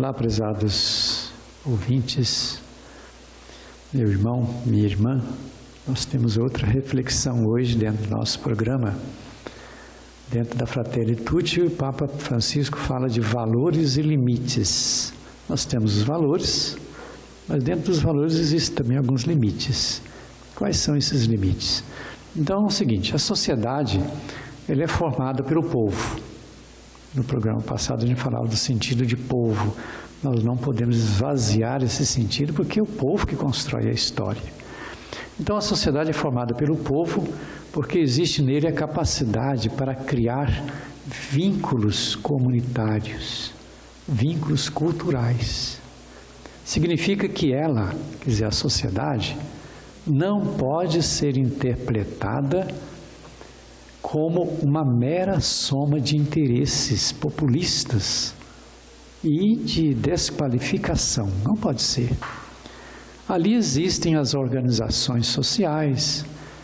Olá, prezados ouvintes, meu irmão, minha irmã. Nós temos outra reflexão hoje dentro do nosso programa. Dentro da Fratelli Tutti, o Papa Francisco fala de valores e limites. Nós temos os valores, mas dentro dos valores existem também alguns limites. Quais são esses limites? Então é o seguinte, a sociedade ela é formada pelo povo. No programa passado a gente falava do sentido de povo. Nós não podemos esvaziar esse sentido porque é o povo que constrói a história. Então a sociedade é formada pelo povo porque existe nele a capacidade para criar vínculos comunitários, vínculos culturais. Significa que ela, quer dizer, a sociedade, não pode ser interpretada como uma mera soma de interesses populistas e de desqualificação. Não pode ser. Ali existem as organizações sociais,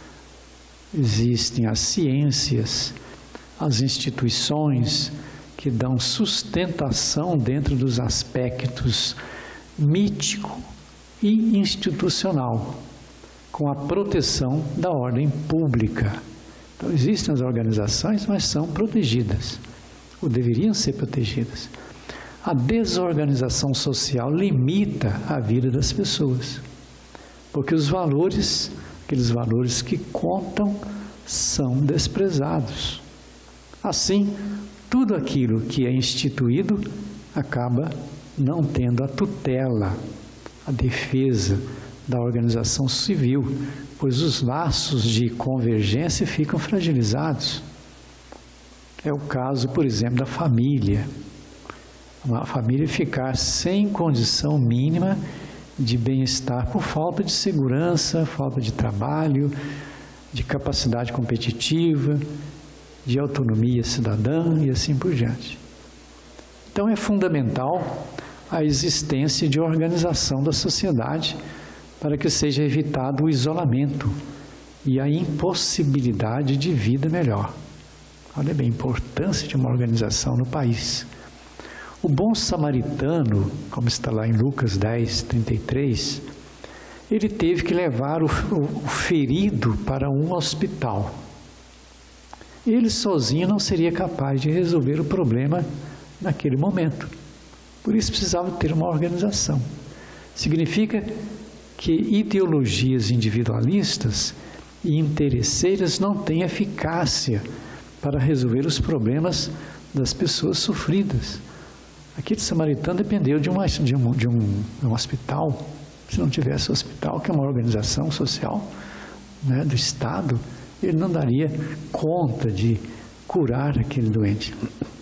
existem as ciências, as instituições que dão sustentação dentro dos aspectos mítico e institucional, com a proteção da ordem pública. Então, existem as organizações, mas são protegidas, ou deveriam ser protegidas. A desorganização social limita a vida das pessoas, porque os valores, aqueles valores que contam, são desprezados. Assim, tudo aquilo que é instituído acaba não tendo a tutela, a defesa da organização civil, pois os laços de convergência ficam fragilizados. É o caso, por exemplo, da família. Uma família ficar sem condição mínima de bem-estar por falta de segurança, falta de trabalho, de capacidade competitiva, de autonomia cidadã e assim por diante. Então é fundamental a existência de organização da sociedade para que seja evitado o isolamento e a impossibilidade de vida melhor. Olha bem, a importância de uma organização no país. O bom samaritano, como está lá em Lucas 10, 33, ele teve que levar o ferido para um hospital. Ele sozinho não seria capaz de resolver o problema naquele momento. Por isso precisava ter uma organização. Significa que ideologias individualistas e interesseiras não têm eficácia para resolver os problemas das pessoas sofridas. Aquele samaritano dependeu de um hospital. Se não tivesse hospital, que é uma organização social, né, do Estado, ele não daria conta de curar aquele doente.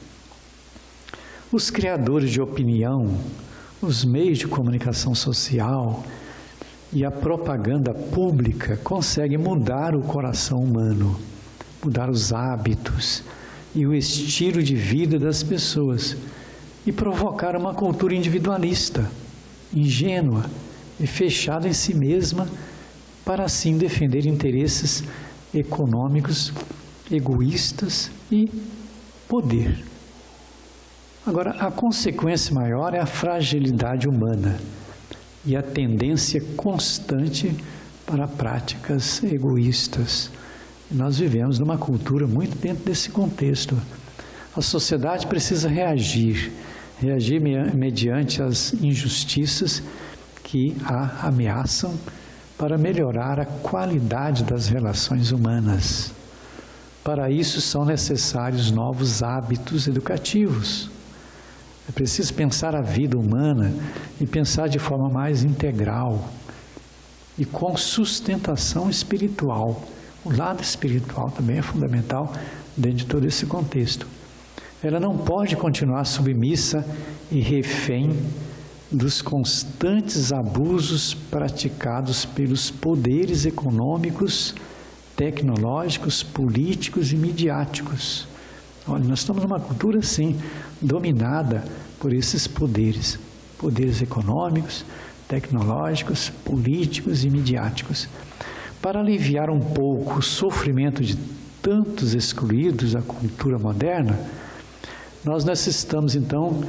Os criadores de opinião, os meios de comunicação social e a propaganda pública conseguem mudar o coração humano, mudar os hábitos e o estilo de vida das pessoas e provocar uma cultura individualista, ingênua e fechada em si mesma para assim defender interesses econômicos, egoístas e poder. Agora, a consequência maior é a fragilidade humana e a tendência constante para práticas egoístas. Nós vivemos numa cultura muito dentro desse contexto. A sociedade precisa reagir mediante as injustiças que a ameaçam para melhorar a qualidade das relações humanas. Para isso são necessários novos hábitos educativos. É preciso pensar a vida humana e pensar de forma mais integral e com sustentação espiritual. O lado espiritual também é fundamental dentro de todo esse contexto. Ela não pode continuar submissa e refém dos constantes abusos praticados pelos poderes econômicos, tecnológicos, políticos e midiáticos. Olha, nós estamos numa cultura, sim, dominada por esses poderes econômicos, tecnológicos, políticos e midiáticos. Para aliviar um pouco o sofrimento de tantos excluídos da cultura moderna, nós necessitamos, então,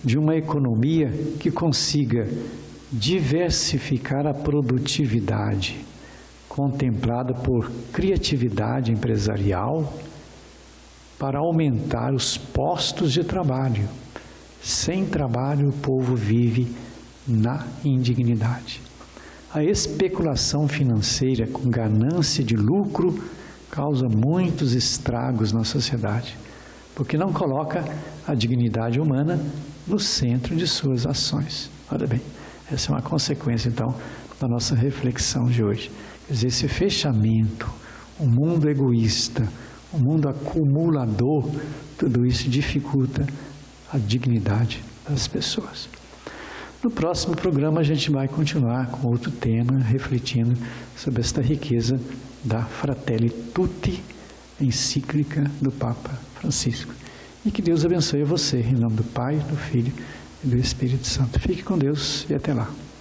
de uma economia que consiga diversificar a produtividade, contemplada por criatividade empresarial, para aumentar os postos de trabalho. Sem trabalho, o povo vive na indignidade. A especulação financeira com ganância de lucro causa muitos estragos na sociedade, porque não coloca a dignidade humana no centro de suas ações. Olha bem, essa é uma consequência, então, da nossa reflexão de hoje. Quer dizer, esse fechamento, o mundo egoísta, o mundo acumulador, tudo isso dificulta a dignidade das pessoas. No próximo programa a gente vai continuar com outro tema, refletindo sobre esta riqueza da Fratelli Tutti, encíclica do Papa Francisco. E que Deus abençoe você, em nome do Pai, do Filho e do Espírito Santo. Fique com Deus e até lá.